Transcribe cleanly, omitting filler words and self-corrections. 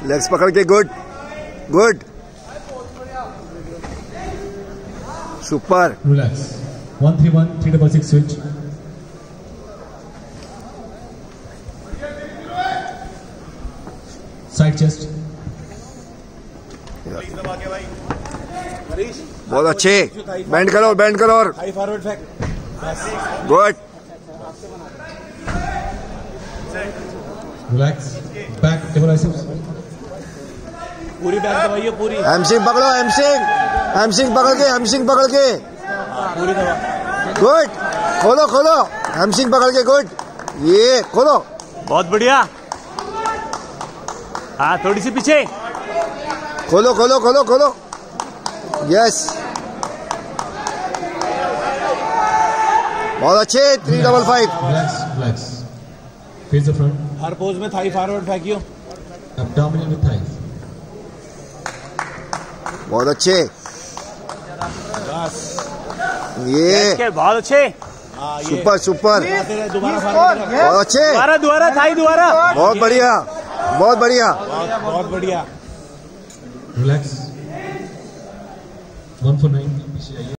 Legs पकड़ के good good super. Relax. 131 366 switch. Side chest. बहुत अच्छे। बैंड करो और हाई फॉरवर्ड फेंक। Good. Relax. Back table biceps. पूरी बैक दबाइए पूरी। हैमस्ट्रिंग पकड़ो हैमस्ट्रिंग पकड़ के पूरी दबा। गुड। खोलो हैमस्ट्रिंग पकड़ के गुड। ये खोलो। बहुत बढ़िया। हाँ थोड़ी सी पीछे। खोलो यस बहुत अच्छे। 355। Relax. Face the front. हर पोज में थाई फॉरवर्ड फेंकियो। Abdominal with thighs. बहुत अच्छे। बस ये बहुत अच्छे। सुपर दोबारा फॉरवर्ड। बहुत अच्छे। दोबारा थाई दोबारा। बहुत बढ़िया बहुत बढ़िया। Relax. 149.